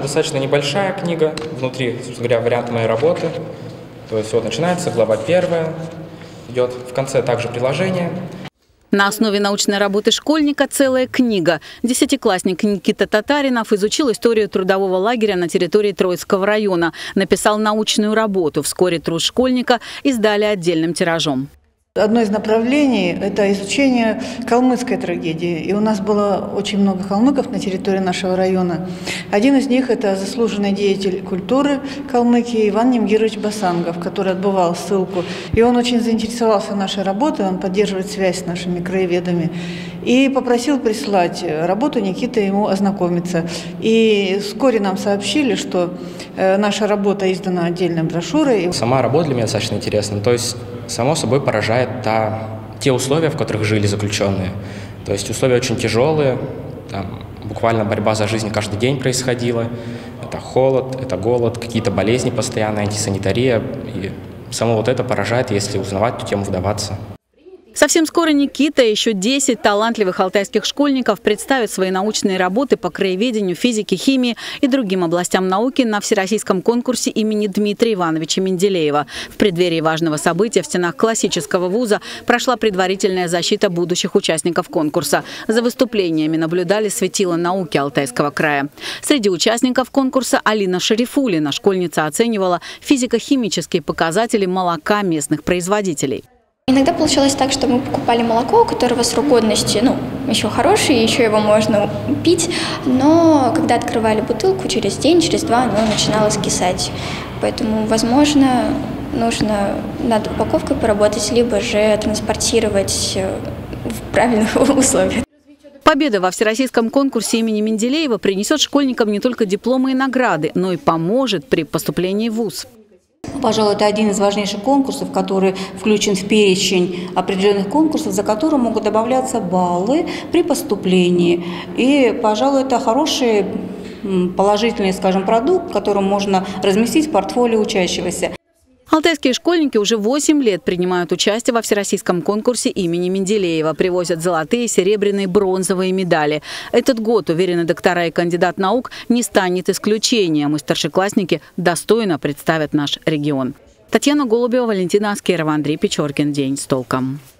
Достаточно небольшая книга, внутри, собственно говоря, вариант моей работы. То есть вот начинается глава 1, идет в конце также приложение. На основе научной работы школьника целая книга. Десятиклассник Никита Татаринов изучил историю трудового лагеря на территории Троицкого района. Написал научную работу. Вскоре труд школьника издали отдельным тиражом. Одно из направлений – это изучение калмыцкой трагедии. И у нас было очень много калмыков на территории нашего района. Один из них – это заслуженный деятель культуры Калмыкии Иван Немгирович Басангов, который отбывал ссылку. И он очень заинтересовался нашей работой, он поддерживает связь с нашими краеведами. И попросил прислать работу Никиты ему ознакомиться. И вскоре нам сообщили, что наша работа издана отдельной брошюрой. Сама работа для меня достаточно интересна. То есть, само собой, поражает те условия, в которых жили заключенные. То есть условия очень тяжелые, там буквально борьба за жизнь каждый день происходила. Это холод, это голод, какие-то болезни постоянные, антисанитария. И само вот это поражает, если узнавать эту тему, вдаваться. Совсем скоро Никита и еще 10 талантливых алтайских школьников представят свои научные работы по краеведению, физике, химии и другим областям науки на всероссийском конкурсе имени Дмитрия Ивановича Менделеева. В преддверии важного события в стенах классического вуза прошла предварительная защита будущих участников конкурса. За выступлениями наблюдали светила науки Алтайского края. Среди участников конкурса Алина Шарифулина. Школьница оценивала физико-химические показатели молока местных производителей. Иногда получалось так, что мы покупали молоко, у которого срок годности, еще хороший, еще его можно пить, но когда открывали бутылку, через день, через два оно начинало скисать. Поэтому, возможно, нужно над упаковкой поработать, либо же транспортировать в правильных условиях. Победа во всероссийском конкурсе имени Менделеева принесет школьникам не только дипломы и награды, но и поможет при поступлении в вуз. Пожалуй, это один из важнейших конкурсов, который включен в перечень определенных конкурсов, за которые могут добавляться баллы при поступлении. И, пожалуй, это хороший, положительный, скажем, продукт, который можно разместить в портфолио учащегося. Алтайские школьники уже 8 лет принимают участие во всероссийском конкурсе имени Менделеева. Привозят золотые, серебряные, бронзовые медали. Этот год, уверены доктора и кандидат наук, не станет исключением. И старшеклассники достойно представят наш регион. Татьяна Голубева, Валентина Аскерова, Андрей Печоркин. День с толком.